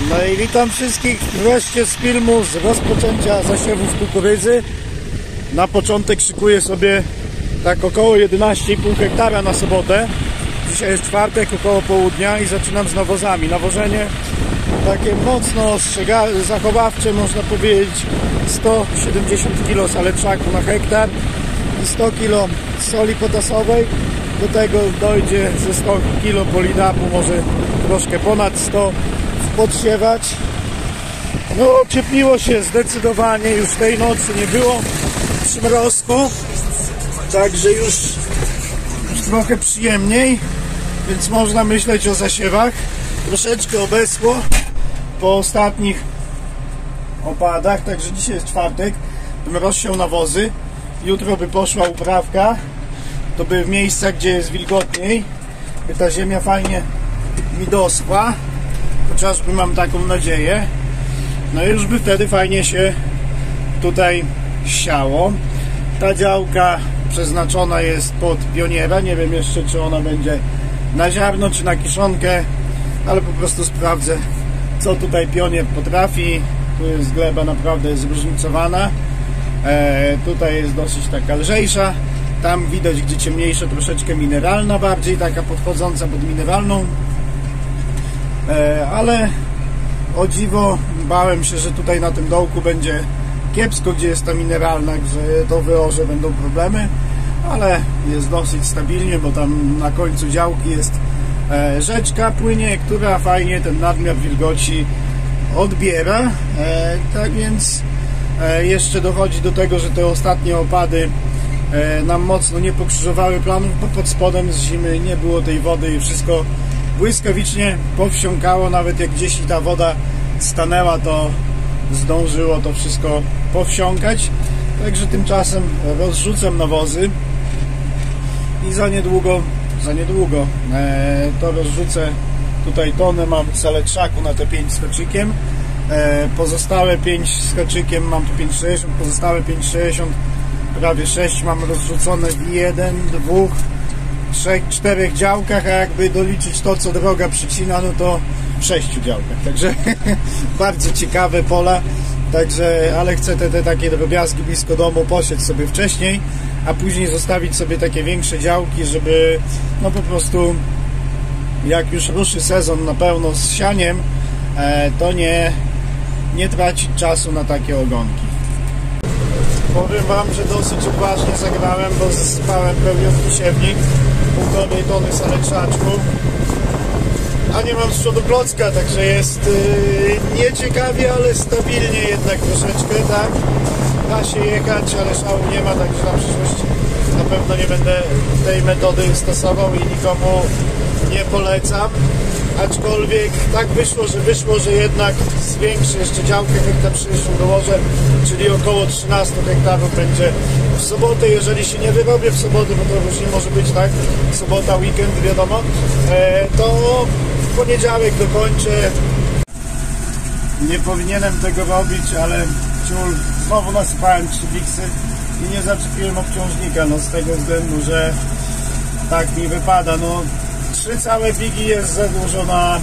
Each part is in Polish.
No i witam wszystkich wreszcie z filmu z rozpoczęcia zasiewów kukurydzy. Na początek szykuję sobie tak około 11,5 hektara na sobotę. Dzisiaj jest czwartek, około południa i zaczynam z nawozami. Nawożenie takie mocno zachowawcze, można powiedzieć 170 kg saleczaku na hektar i 100 kg soli potasowej. Do tego dojdzie ze 100 kg polidapu, może troszkę ponad 100 podsiewacz. No ociepliło się zdecydowanie, już tej nocy nie było przymrozku, także już trochę przyjemniej, więc można myśleć o zasiewach. Troszeczkę obesło po ostatnich opadach, także dzisiaj jest czwartek, bym rozsiał nawozy, jutro by poszła uprawka, to by w miejscach, gdzie jest wilgotniej, by ta ziemia fajnie mi doschła, chociażby mam taką nadzieję. No i już by wtedy fajnie się tutaj siało. Ta działka przeznaczona jest pod pioniera, nie wiem jeszcze, czy ona będzie na ziarno, czy na kiszonkę, ale po prostu sprawdzę, co tutaj pionier potrafi. Tu jest gleba naprawdę zróżnicowana, tutaj jest dosyć taka lżejsza, tam widać, gdzie ciemniejsza, troszeczkę mineralna, bardziej taka podchodząca pod mineralną, ale o dziwo bałem się, że tutaj na tym dołku będzie kiepsko, gdzie jest ta mineralna, że to wyorze będą problemy, ale jest dosyć stabilnie, bo tam na końcu działki jest rzeczka płynie, która fajnie ten nadmiar wilgoci odbiera, tak więc jeszcze dochodzi do tego, że te ostatnie opady nam mocno nie pokrzyżowały planów, bo pod spodem z zimy nie było tej wody i wszystko błyskawicznie powsiąkało. Nawet jak gdzieś ta woda stanęła, to zdążyło to wszystko powsiąkać. Także tymczasem rozrzucam nawozy i za niedługo to rozrzucę. Tutaj tonę mam saleczaku na te 5 z haczykiem, pozostałe 5 z haczykiem mam tu 5,60, pozostałe 5,60, prawie 6 mam rozrzucone w 1, 2, 3, 4 działkach, a jakby doliczyć to, co droga przycina, no to w 6 działkach, także bardzo ciekawe pola, także, ale chcę te takie drobiazgi blisko domu posieć sobie wcześniej, a później zostawić sobie takie większe działki, żeby no po prostu jak już ruszy sezon na pełno z sianiem, to nie tracić czasu na takie ogonki. Powiem wam, że dosyć uważnie zagrałem, bo zasypałem pełniutki siewnik, 1,5 tony saleczaczku, a nie mam z przodu klocka, także jest nieciekawie, ale stabilnie jednak troszeczkę, tak? Da się jechać, ale szału nie ma, także na przyszłość na pewno nie będę tej metody stosował i nikomu nie polecam. Aczkolwiek tak wyszło, że jednak zwiększę jeszcze działkę, hektar 60 dołożę, czyli około 13 hektarów będzie w sobotę. Jeżeli się nie wyrobię w sobotę, bo to różnie może być, tak? Sobota, weekend, wiadomo, to w poniedziałek dokończę. Nie powinienem tego robić, ale ciul, znowu nasypałem 3 biksy i nie zaczepiłem obciążnika, no z tego względu, że tak mi wypada, no 3 całe bigi jest za dużo na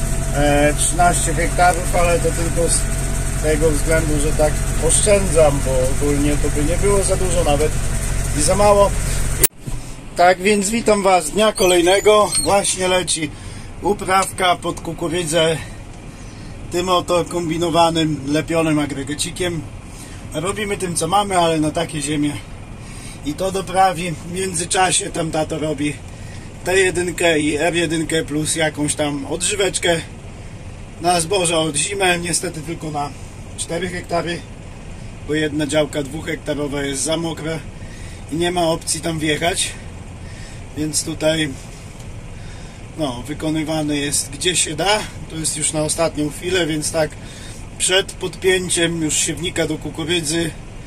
13 hektarów, ale to tylko z tego względu, że tak oszczędzam, bo ogólnie to by nie było za dużo nawet i za mało. Tak więc witam was dnia kolejnego, właśnie leci uprawka pod kukurydzę tym oto kombinowanym, lepionym agregacikiem. Robimy tym, co mamy, ale na takie ziemie i to doprawi. W międzyczasie tam tato robi T1 i R1 plus jakąś tam odżyweczkę na zboża od zimę, niestety tylko na 4 hektary, bo jedna działka 2-hektarowa jest za mokra i nie ma opcji tam wjechać, więc tutaj no, wykonywane jest gdzie się da. To jest już na ostatnią chwilę, więc tak przed podpięciem już siewnika do kukurydzy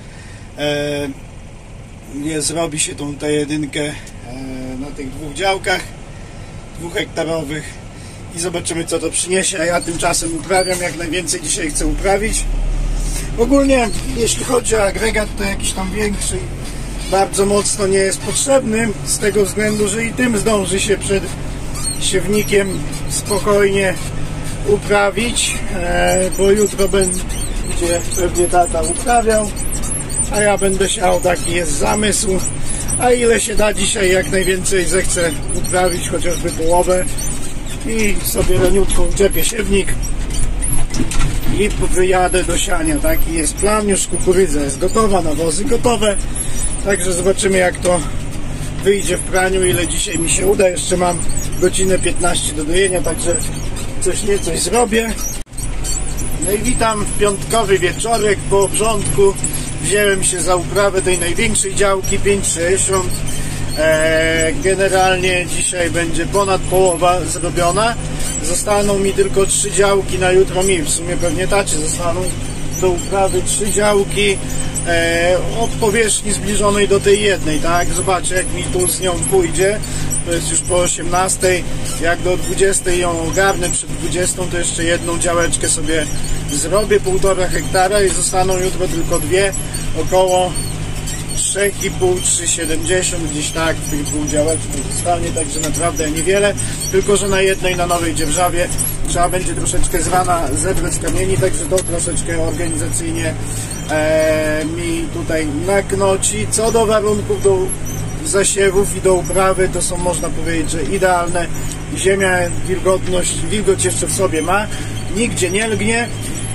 zrobi się tą T1 na tych 2 działkach 2-hektarowych i zobaczymy, co to przyniesie, a ja tymczasem uprawiam jak najwięcej. Dzisiaj chcę uprawić. Ogólnie jeśli chodzi o agregat, to jakiś tam większy bardzo mocno nie jest potrzebny, z tego względu, że i tym zdąży się przed siewnikiem spokojnie uprawić, bo jutro będzie pewnie tata uprawiał, a ja będę siał, taki jest zamysł. A ile się da dzisiaj, jak najwięcej zechcę uprawić, chociażby połowę i sobie leniutko wczepię siewnik i wyjadę do siania. Taki jest plan. Już kukurydza jest gotowa, nawozy gotowe, także zobaczymy, jak to wyjdzie w praniu, ile dzisiaj mi się uda. Jeszcze mam godzinę 15 do dojenia, także coś zrobię. No i witam w piątkowy wieczorek po obrządku. Wziąłem się za uprawę tej największej działki 5,60. Generalnie dzisiaj będzie ponad połowa zrobiona. Zostaną mi tylko 3 działki na jutro mi. W sumie pewnie tacie zostaną do uprawy 3 działki o powierzchni zbliżonej do tej jednej, tak? Zobaczę, jak mi tu z nią pójdzie. To jest już po 18. Jak do 20 ją ogarnę, przed 20 to jeszcze jedną działeczkę sobie zrobię, 1,5 hektara, i zostaną jutro tylko 2, około 3,5-3,70 gdzieś tak w tych 2 działeczkach zostanie, także naprawdę niewiele, tylko że na jednej, na Nowej Dzierżawie trzeba będzie troszeczkę z rana zebrać kamieni, także to troszeczkę organizacyjnie mi tutaj naknoci. Co do warunków do zasiewów i do uprawy, to są, można powiedzieć, że idealne. Ziemia wilgoć jeszcze w sobie ma, nigdzie nie lgnie.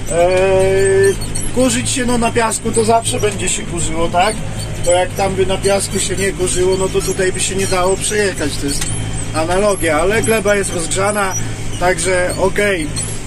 Kurzyć się na piasku to zawsze będzie się kurzyło, tak? To jak tam by na piasku się nie kurzyło, no to tutaj by się nie dało przejechać, to jest analogia, ale gleba jest rozgrzana, także okej.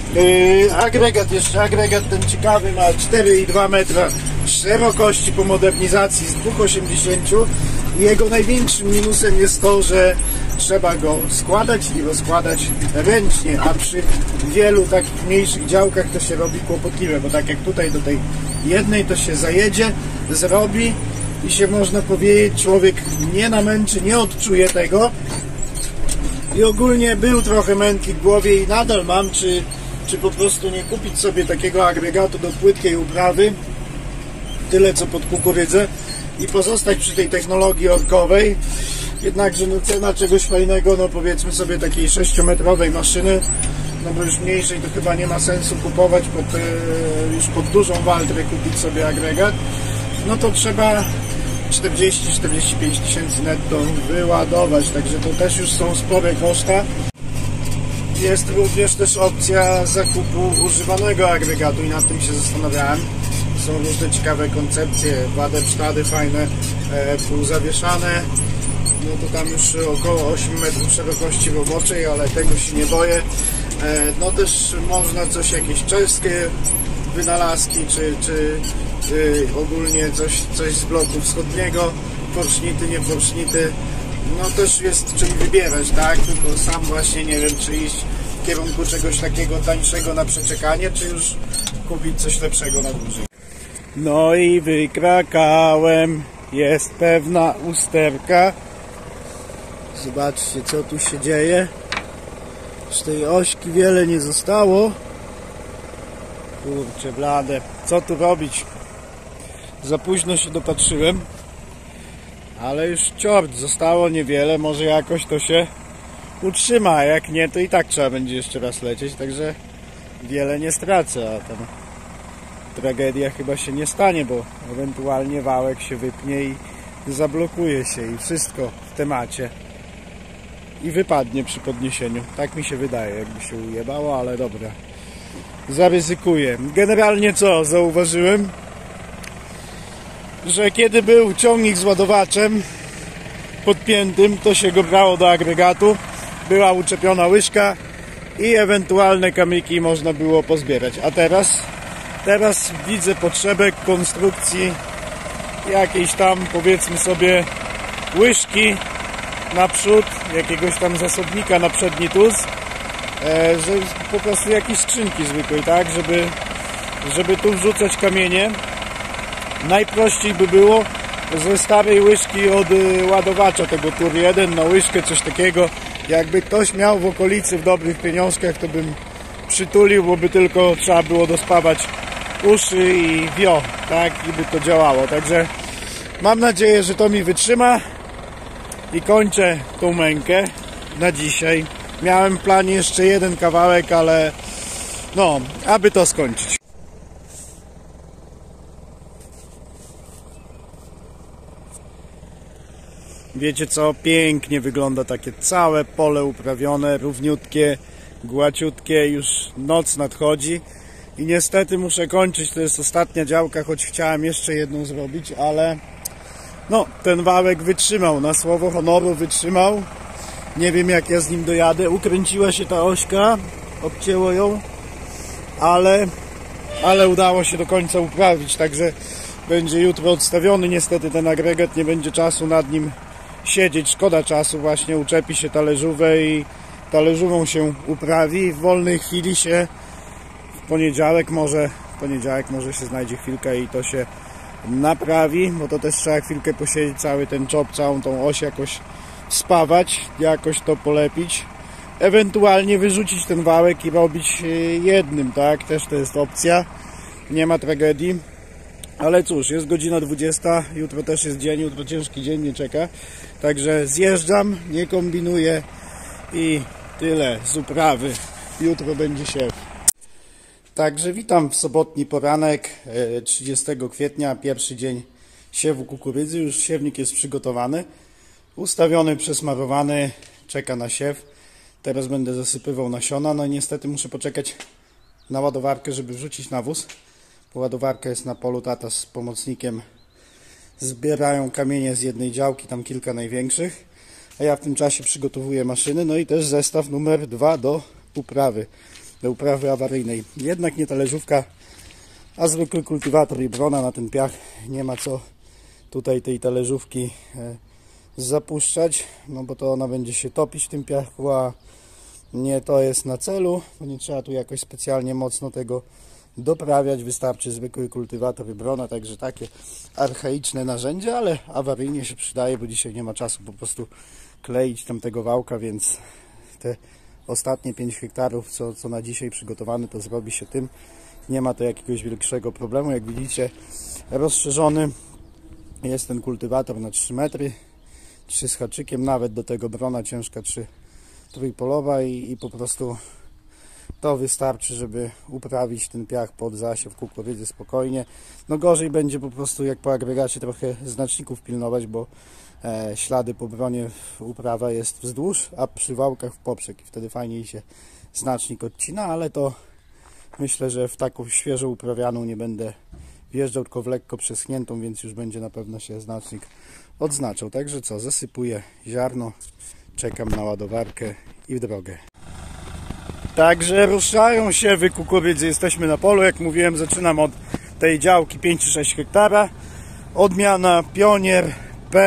Agregat ten ciekawy ma 4,2 metra szerokości po modernizacji z 2,80. Jego największym minusem jest to, że trzeba go składać i rozkładać ręcznie, a przy wielu takich mniejszych działkach to się robi kłopotliwe, bo tak jak tutaj do tej jednej to się zajedzie, zrobi i się, można powiedzieć, człowiek nie namęczy, nie odczuje tego. I ogólnie był trochę mętlik w głowie i nadal mam, czy po prostu nie kupić sobie takiego agregatu do płytkiej uprawy, tyle co pod kukurydzę, i pozostać przy tej technologii orkowej. Jednakże no, cena czegoś fajnego, no powiedzmy sobie takiej 6-metrowej maszyny, no bo już mniejszej to chyba nie ma sensu kupować, już pod dużą waltrę kupić sobie agregat, no to trzeba 40-45 tysięcy netto wyładować, także to też już są spore koszta. Jest również też opcja zakupu używanego agregatu i nad tym się zastanawiałem. Są różne ciekawe koncepcje, wadepsztady fajne, półzawieszane. No to tam już około 8 metrów szerokości roboczej, ale tego się nie boję. No też można coś, jakieś czeskie wynalazki, czy ogólnie coś z bloku wschodniego, porśnity, nie porśnity. No też jest czym wybierać, tak? Tylko sam właśnie nie wiem, czy iść w kierunku czegoś takiego tańszego na przeczekanie, czy już kupić coś lepszego na dłużej. No i wykrakałem. Jest pewna usterka. Zobaczcie, co tu się dzieje. Z tej ośki wiele nie zostało. Kurczę blade. Co tu robić? Za późno się dopatrzyłem. Ale już ciort, zostało niewiele. Może jakoś to się utrzyma. A jak nie, to i tak trzeba będzie jeszcze raz lecieć. Także wiele nie stracę. A tam tragedia chyba się nie stanie, bo ewentualnie wałek się wypnie i zablokuje się i wszystko w temacie. I wypadnie przy podniesieniu. Tak mi się wydaje, jakby się ujebało, ale dobra. Zaryzykuję. Generalnie co zauważyłem? Że kiedy był ciągnik z ładowaczem podpiętym, to się go brało do agregatu, była uczepiona łyżka i ewentualne kamyki można było pozbierać. A teraz widzę potrzebę konstrukcji jakiejś tam, powiedzmy sobie, łyżki naprzód, jakiegoś tam zasobnika na przedni tuz, że po prostu jakieś skrzynki zwykłej, tak, żeby tu wrzucać kamienie. Najprościej by było ze starej łyżki od ładowacza tego Tur 1 na łyżkę, coś takiego. Jakby ktoś miał w okolicy w dobrych pieniążkach, to bym przytulił, bo by tylko trzeba było dospawać uszy i wio, tak, i by to działało. Także mam nadzieję, że to mi wytrzyma i kończę tą mękę na dzisiaj. Miałem w planie jeszcze jeden kawałek, ale No, aby to skończyć. Wiecie co? Pięknie wygląda takie całe pole uprawione, równiutkie, gładziutkie, już noc nadchodzi i niestety muszę kończyć, to jest ostatnia działka, choć chciałem jeszcze jedną zrobić, ale no, ten wałek wytrzymał, na słowo honoru wytrzymał. Nie wiem jak ja z nim dojadę, ukręciła się ta ośka, obcięło ją, ale udało się do końca uprawić, także będzie jutro odstawiony. Niestety ten agregat, nie będzie czasu nad nim siedzieć, szkoda czasu, właśnie uczepi się talerzówę i talerzówą się uprawi. W wolnej chwili się w poniedziałek może się znajdzie chwilkę i to się naprawi, bo to też trzeba chwilkę posiedzieć, cały ten czop, całą tą oś jakoś spawać, jakoś to polepić, ewentualnie wyrzucić ten wałek i robić jednym, tak, też to jest opcja, nie ma tragedii. Ale cóż, jest godzina 20, jutro też jest dzień, jutro ciężki dzień mnie czeka, także zjeżdżam, nie kombinuję i tyle z uprawy, jutro będzie siew. Także witam w sobotni poranek 30 kwietnia, pierwszy dzień siewu kukurydzy, już siewnik jest przygotowany, ustawiony, przesmarowany, czeka na siew. Teraz będę zasypywał nasiona, no i niestety muszę poczekać na ładowarkę, żeby wrzucić nawóz. Ładowarka jest na polu, tata z pomocnikiem zbierają kamienie z jednej działki, tam kilka największych, a ja w tym czasie przygotowuję maszyny, no i też zestaw numer 2 do uprawy awaryjnej. Jednak nie talerzówka, a zwykły kultywator i brona na ten piach. Nie ma co tutaj tej talerzówki zapuszczać, no bo to ona będzie się topić w tym piachu, a nie to jest na celu, bo nie trzeba tu jakoś specjalnie mocno tego doprawiać, wystarczy zwykły kultywator i brona, także takie archaiczne narzędzie, ale awaryjnie się przydaje, bo dzisiaj nie ma czasu po prostu kleić tamtego wałka, więc te ostatnie 5 hektarów, co na dzisiaj przygotowane, to zrobi się tym. Nie ma to jakiegoś większego problemu, jak widzicie rozszerzony jest ten kultywator na 3 metry, 3 z haczykiem, nawet do tego brona ciężka 3 trójpolowa i po prostu to wystarczy, żeby uprawić ten piach pod zasiew kukurydzy spokojnie. No gorzej będzie po prostu jak po agregacie trochę znaczników pilnować, bo ślady po bronie uprawa jest wzdłuż, a przy wałkach w poprzek i wtedy fajniej się znacznik odcina, ale to myślę, że w taką świeżo uprawianą nie będę wjeżdżał, tylko w lekko przeschniętą, więc już będzie na pewno się znacznik odznaczał. Także co, zasypuję ziarno, czekam na ładowarkę i w drogę. Także ruszają siewy kukurydzy, jesteśmy na polu, jak mówiłem, zaczynam od tej działki 5-6 hektara, odmiana Pionier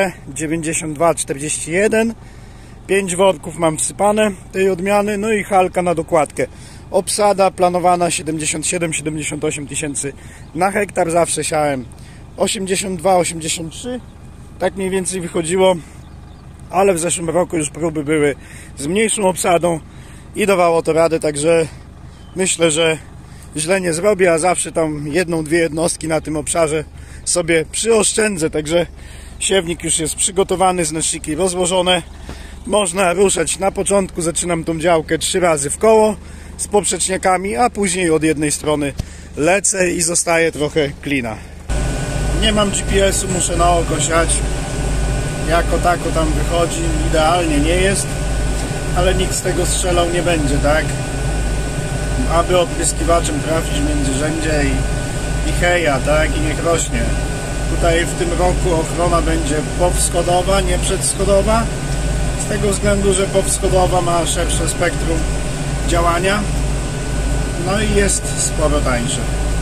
P9241, 5 worków mam wsypane tej odmiany, no i halka na dokładkę. Obsada planowana 77-78 tysięcy na hektar, zawsze siałem 82-83, tak mniej więcej wychodziło, ale w zeszłym roku już próby były z mniejszą obsadą i dawało to radę, także myślę, że źle nie zrobię, a zawsze tam 1-2 jednostki na tym obszarze sobie przyoszczędzę, także siewnik już jest przygotowany, znaczniki rozłożone, można ruszać. Na początku zaczynam tą działkę 3 razy w koło z poprzeczniakami, a później od jednej strony lecę i zostaje trochę klina. Nie mam GPS-u, muszę na oko siać, jako tako tam wychodzi, idealnie nie jest, ale nikt z tego strzelał nie będzie, tak? Aby opryskiwaczem trafić w międzyrzędzie i heja, tak? I niech rośnie. Tutaj w tym roku ochrona będzie powschodowa, nie przedschodowa, z tego względu, że powschodowa ma szersze spektrum działania, no i jest sporo tańsze.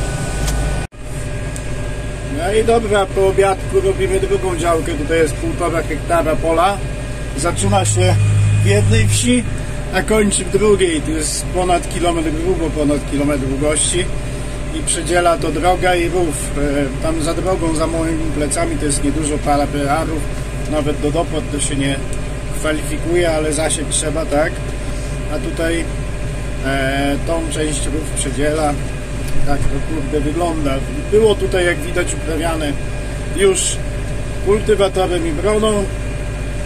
No i dobra, po obiadku robimy drugą działkę, tutaj jest 1,5 hektara pola, zaczyna się w jednej wsi, a kończy w drugiej, tu jest ponad kilometr grubo, ponad kilometr długości i przedziela to droga i rów. Tam za drogą, za moimi plecami to jest niedużo, parę perarów, nawet do dopłat to się nie kwalifikuje, ale zasięg trzeba, tak? A tutaj tą część rów przedziela, tak to kurde wygląda. Było tutaj, jak widać, uprawiane już kultywatorem i broną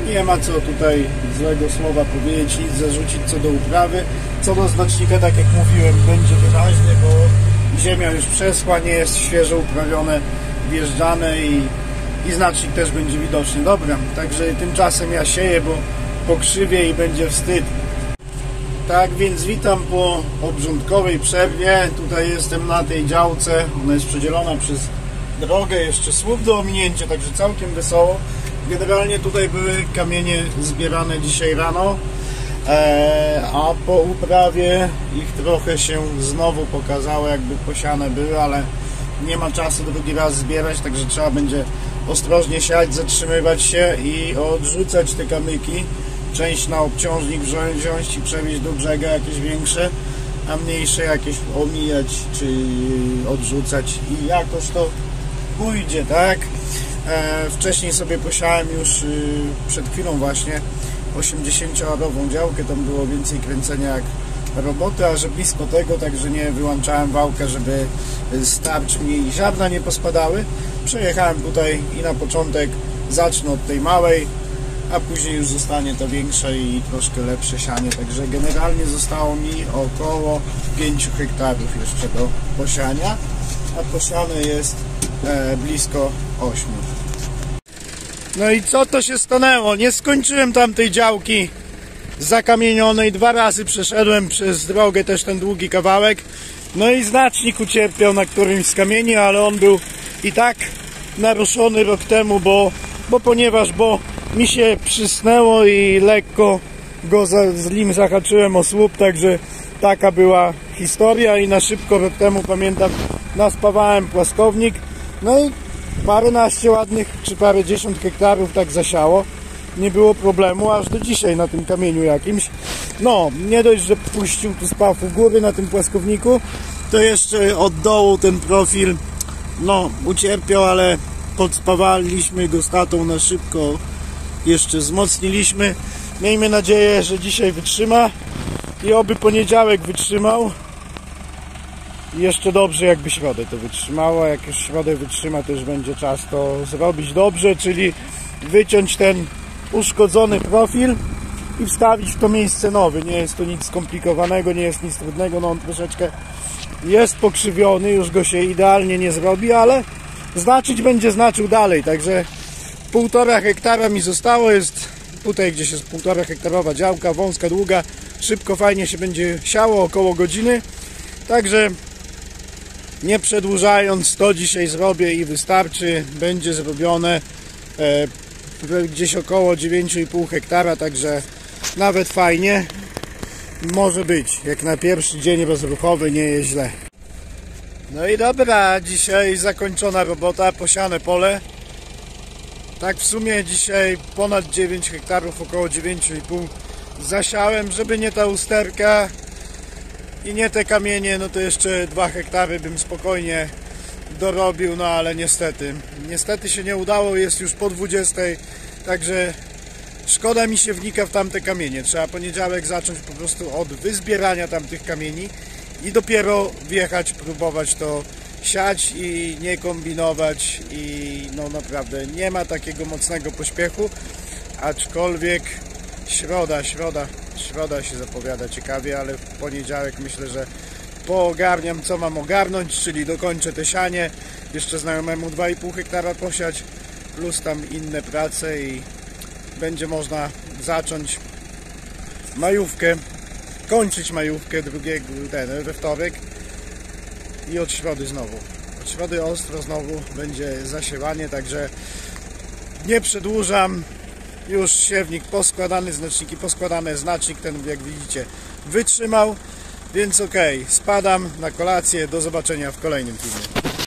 Nie ma co tutaj złego słowa powiedzieć, nic zarzucić co do uprawy. Co do znacznika, tak jak mówiłem, będzie wyraźny, bo ziemia już przeschła, nie jest świeżo uprawione, wjeżdżane i znacznik też będzie widoczny. Dobra, także tymczasem ja sieję, bo pokrzywię i będzie wstyd. Tak więc witam po obrządkowej przerwie. Tutaj jestem na tej działce, ona jest przedzielona przez drogę, jeszcze słup do ominięcia, także całkiem wesoło. Generalnie tutaj były kamienie zbierane dzisiaj rano, a po uprawie ich trochę się znowu pokazało, jakby posiane były, ale nie ma czasu drugi raz zbierać, także trzeba będzie ostrożnie siać, zatrzymywać się i odrzucać te kamyki. Część na obciążnik wziąć i przewieźć do brzega, jakieś większe, a mniejsze jakieś omijać czy odrzucać i jakoś to pójdzie, tak? Wcześniej sobie posiałem już przed chwilą właśnie 80-arową działkę, tam było więcej kręcenia jak roboty, a że blisko tego, także nie wyłączałem wałka, żeby starcz mi i ziarna nie pospadały. Przejechałem tutaj i na początek zacznę od tej małej, a później już zostanie to większe i troszkę lepsze sianie, także generalnie zostało mi około 5 hektarów jeszcze do posiania, a posiane jest blisko 8. No i co to się stanęło? Nie skończyłem tamtej działki zakamienionej, 2 razy przeszedłem przez drogę, też ten długi kawałek, no i znacznik ucierpiał na którymś z kamieni, ale on był i tak naruszony rok temu, bo mi się przysnęło i lekko go z nim zahaczyłem o słup, także taka była historia i na szybko rok temu, pamiętam, naspawałem płaskownik, no i paręnaście ładnych czy parędziesiąt hektarów tak zasiało, nie było problemu aż do dzisiaj na tym kamieniu jakimś. No, nie dość, że puścił tu spaw u góry na tym płaskowniku, to jeszcze od dołu ten profil no ucierpiał, ale podspawaliśmy go statą na szybko, jeszcze wzmocniliśmy. Miejmy nadzieję, że dzisiaj wytrzyma i oby poniedziałek wytrzymał. I jeszcze dobrze jakby środę to wytrzymało. Jak już środę wytrzyma, to już będzie czas to zrobić dobrze, czyli wyciąć ten uszkodzony profil i wstawić w to miejsce nowy. Nie jest to nic skomplikowanego, nie jest nic trudnego, no on troszeczkę jest pokrzywiony, już go się idealnie nie zrobi, ale znaczyć będzie znaczył dalej, także 1,5 hektara mi zostało, jest tutaj gdzieś jest 1,5 hektarowa działka, wąska, długa, szybko, fajnie się będzie siało, około godziny, także nie przedłużając, to dzisiaj zrobię i wystarczy, będzie zrobione gdzieś około 9,5 hektara, także nawet fajnie może być, jak na pierwszy dzień rozruchowy nie jest źle. No i dobra, dzisiaj zakończona robota, posiane pole. Tak w sumie dzisiaj ponad 9 hektarów, około 9,5 zasiałem, żeby nie ta usterka i nie te kamienie, no to jeszcze 2 hektary bym spokojnie dorobił, no ale niestety się nie udało, jest już po 20, także szkoda mi się wnika w tamte kamienie. Trzeba poniedziałek zacząć po prostu od wyzbierania tamtych kamieni i dopiero wjechać, próbować to siać i nie kombinować i no naprawdę nie ma takiego mocnego pośpiechu, aczkolwiek środa się zapowiada ciekawie, ale w poniedziałek myślę, że poogarniam co mam ogarnąć, czyli dokończę te sianie, jeszcze znajomemu 2,5 hektara posiać, plus tam inne prace i będzie można zacząć majówkę, kończyć majówkę we wtorek i od środy znowu. Od środy ostro znowu będzie zasiewanie, także nie przedłużam. Już siewnik poskładany, znaczniki poskładane, znacznik ten jak widzicie wytrzymał, więc ok, spadam na kolację, do zobaczenia w kolejnym filmie.